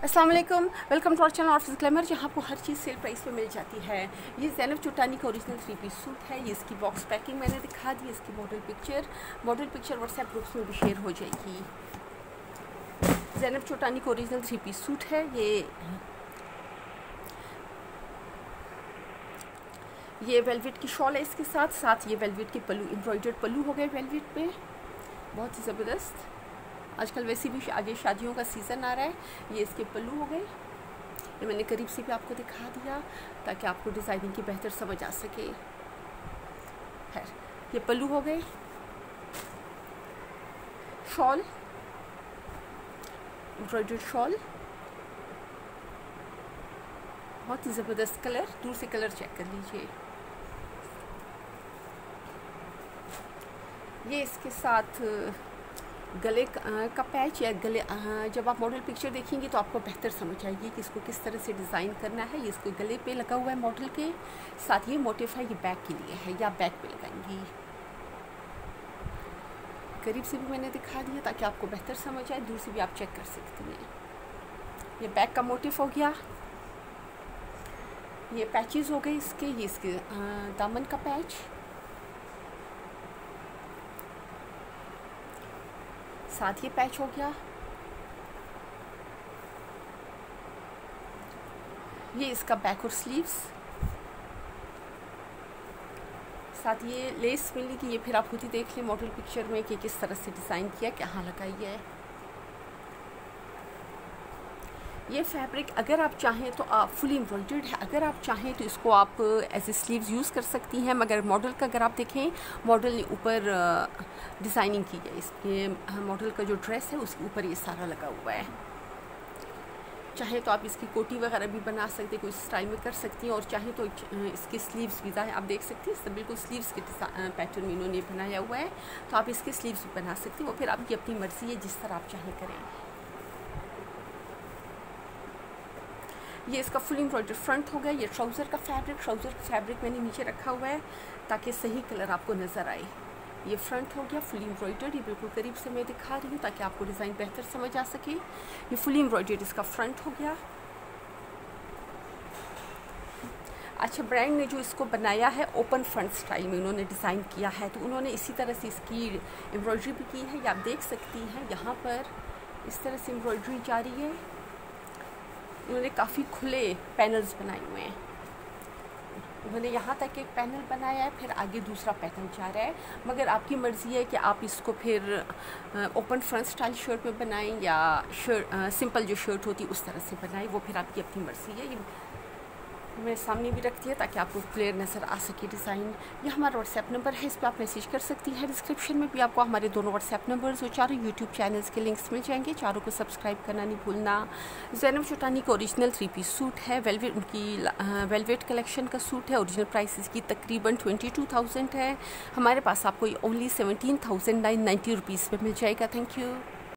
अस्सलाम वालेकुम, welcome to our channel office glamour, जहाँ आपको हर चीज़ सेल प्राइस पे मिल जाती है। ये ज़ैनब चुटानी का ओरिजिनल 3 पीस सूट है। ये इसकी बॉक्स पैकिंग मैंने दिखा दी। इसकी मॉडल पिक्चर व्हाट्सएप ग्रुप्स में भी शेयर हो जाएगी। ज़ैनब चुटानी का ओरिजिनल 3 पीस सूट है। ये वेलवेट की शॉल है, इसके साथ ये वेलवेट के पल्लू, एम्ब्रॉयडर्ड पल्लू हो गए वेलवेट पे, बहुत ही ज़बरदस्त। आजकल वैसे भी आगे शादियों का सीज़न आ रहा है। ये इसके पल्लू हो गए। ये मैंने करीब से भी आपको दिखा दिया ताकि आपको डिज़ाइनिंग की बेहतर समझ आ सके। खैर, ये पल्लू हो गए। शॉल, एम्ब्रॉयडर्ड शॉल, बहुत ही ज़बरदस्त कलर। दूर से कलर चेक कर लीजिए। ये इसके साथ गले का पैच या गले, जब आप मॉडल पिक्चर देखेंगे तो आपको बेहतर समझ आएगी कि इसको किस तरह से डिज़ाइन करना है। ये इसको गले पे लगा हुआ है मॉडल के साथ। ये मोटिफ है, ये बैक के लिए है, या बैक पे लगाएंगी। करीब से भी मैंने दिखा दिया ताकि आपको बेहतर समझ आए। दूर से भी आप चेक कर सकती हैं। ये बैक का मोटिफ हो गया। ये पैचेस हो गए इसके। ये इसके दामन का पैच, साथ ये पैच हो गया। ये इसका बैक और स्लीव्स, साथ ये लेस मिलेगी। ये फिर आप खुद ही देख लें मॉडल पिक्चर में कि किस तरह से डिज़ाइन किया, कहाँ लगाई है। ये फैब्रिक अगर आप चाहें तो आप फुली एम्ब्रॉयडर्ड है। अगर आप चाहें तो इसको आप एज ए स्लीव्स यूज़ कर सकती हैं, मगर मॉडल का अगर आप देखें, मॉडल ने ऊपर डिज़ाइनिंग की है। इसके मॉडल का जो ड्रेस है उसके ऊपर ये सारा लगा हुआ है। चाहे तो आप इसकी कोटी वगैरह भी बना सकते हैं, कोई स्टाइल में कर सकती हैं। और चाहे तो इसके स्लीव्स भी आप देख सकती हैं, बिल्कुल स्लीव्स के पैटर्न में इन्होंने बनाया हुआ है। तो आप इसके स्लीव्स भी बना सकती हैं। वो फिर आपकी अपनी मर्ज़ी है, जिस तरह आप चाहें करें। ये इसका फुल एम्ब्रॉयडर्ड फ्रंट हो गया। ये ट्राउज़र का फैब्रिक मैंने नीचे रखा हुआ है ताकि सही कलर आपको नज़र आए। ये फ्रंट हो गया फुल एम्ब्रॉयडर्ड। ये बिल्कुल करीब से मैं दिखा रही हूँ ताकि आपको डिज़ाइन बेहतर समझ आ सके। ये फुल एम्ब्रॉयडर्ड इसका फ्रंट हो गया। अच्छा, ब्रांड ने जो इसको बनाया है ओपन फ्रंट स्टाइल में उन्होंने डिज़ाइन किया है, तो उन्होंने इसी तरह से इसकी एम्ब्रॉयडरी भी की है। ये आप देख सकती हैं, यहाँ पर इस तरह से एम्ब्रॉयडरी जा रही है। उन्होंने काफ़ी खुले पैनल्स बनाए हुए हैं। उन्होंने यहाँ तक एक पैनल बनाया है, फिर आगे दूसरा पैनल जा रहा है। मगर आपकी मर्ज़ी है कि आप इसको फिर ओपन फ्रंट स्टाइल शर्ट में बनाएं या सिंपल जो शर्ट होती है उस तरह से बनाएं। वो फिर आपकी अपनी मर्ज़ी है। ये मैं सामने भी रखती है ताकि आपको क्लियर नज़र आ सके डिज़ाइन। ये हमारा व्हाट्सएप नंबर है, इस पर आप मैसेज कर सकती हैं। डिस्क्रिप्शन में भी आपको हमारे दोनों व्हाट्सएप नंबर्स और चारों यूट्यूब चैनल्स के लिंक्स मिल जाएंगे। चारों को सब्सक्राइब करना नहीं भूलना। ज़ैनब चुटानी का ओरिजिनल 3 पीस सूट है। वेलवेट, उनकी वेलवेट कलेक्शन का सूट है। ओरिजिनल प्राइस इसकी तकरीबन 22,000 है। हमारे पास आपको ओनली 17,990 रुपीज़ में मिल जाएगा। Thank you.